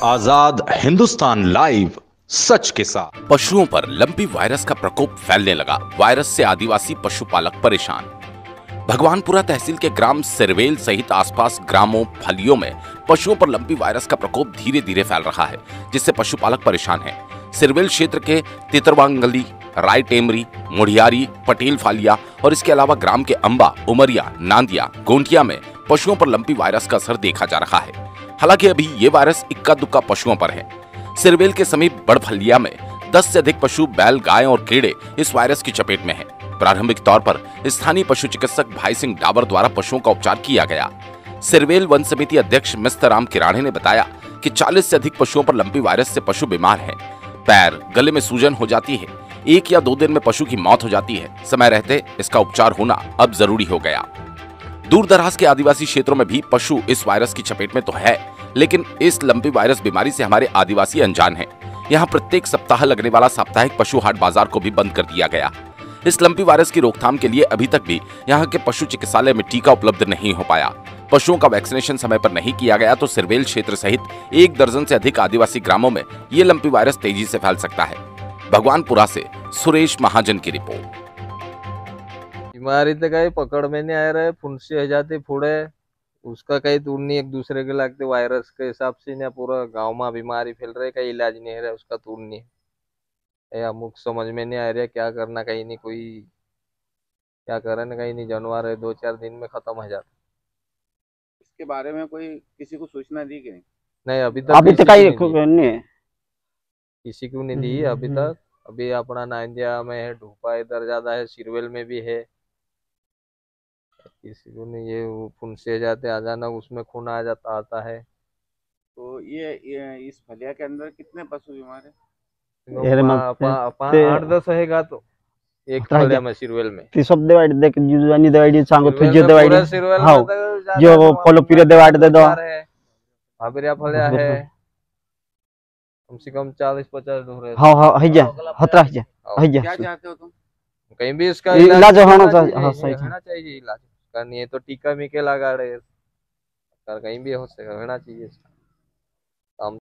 आजाद Hindustan live, सच के साथ। पशुओं पर लंपी वायरस का प्रकोप फैलने लगा। वायरस से आदिवासी पशुपालक परेशान। भगवानपुरा तहसील के ग्राम सिरवेल सहित आसपास ग्रामों फलियों में पशुओं पर लंपी वायरस का प्रकोप धीरे धीरे फैल रहा है, जिससे पशुपालक परेशान हैं। सिरवेल क्षेत्र के तितरवांगली, राय टेमरी, मुढ़ियारी, पटेल फालिया और इसके अलावा ग्राम के अंबा, उमरिया, नांदिया, गोंटिया में पशुओं पर लंपी वायरस का असर देखा जा रहा है। हालांकि अभी ये वायरस इक्का दुक्का पशुओं पर है। सिरवेल के समीप बड़फलिया में 10 से अधिक पशु, बैल, गाय और कीड़े इस वायरस की चपेट में हैं। प्रारंभिक तौर पर स्थानीय पशु चिकित्सक भाई सिंह डाबर द्वारा पशुओं का उपचार किया गया। सिरवेल वन समिति अध्यक्ष मिस्टर राम किराणे ने बताया कि 40 से अधिक पशुओं पर लंपी वायरस से पशु बीमार हैं। पैर, गले में सूजन हो जाती है। 1 या 2 दिन में पशु की मौत हो जाती है। समय रहते इसका उपचार होना अब जरूरी हो गया। दूर दराज के आदिवासी क्षेत्रों में भी पशु इस वायरस की चपेट में तो है, लेकिन इस लंपी वायरस बीमारी से हमारे आदिवासी अनजान हैं। यहाँ प्रत्येक सप्ताह लगने वाला साप्ताहिक पशु हाट बाजार को भी बंद कर दिया गया। इस लंपी वायरस की रोकथाम के लिए अभी तक भी यहाँ के पशु चिकित्सालय में टीका उपलब्ध नहीं हो पाया। पशुओं का वैक्सीनेशन समय पर नहीं किया गया तो सिरवेल क्षेत्र सहित 1 दर्जन से अधिक आदिवासी ग्रामों में ये लंपी वायरस तेजी से फैल सकता है। भगवानपुरा से सुरेश महाजन की रिपोर्ट। बीमारी तो कहीं पकड़ में नहीं आ रहा है, फुंसी हो जाती फूड़े, उसका कहीं दूर नहीं, एक दूसरे के लगते वायरस के हिसाब से ना पूरा गांव में बीमारी फैल रही है, कहीं इलाज नहीं है, उसका दूर नहीं है। अमुक समझ में नहीं आ रहा क्या करना, कहीं नहीं कोई क्या करे ना, कहीं नहीं जानवर है 2-4 दिन में खत्म हो जाता। इसके बारे में कोई किसी को सूचना दी गई? नहीं, अभी तक किसी को नहीं दी अभी तक। अभी अपना नांदिया में है, ढूपा इधर ज्यादा है, सिरवेल में भी है, किसी को नहीं। ये फुंसे जाते अचानक, उसमें खून आ जाता आता है। तो ये इस फलिया के अंदर कितने पशु बीमार है? 8-10 हैगा तो एक फलिया में, सिरवेल में। फलिया है कम से कम 40-50 दूर है। क्या चाहते हो तुम? कहीं भी इसका इलाज होना चाहिए। इलाज करनी है तो टीका मीके लगा रहे, कहीं भी हो सके होना चाहिए।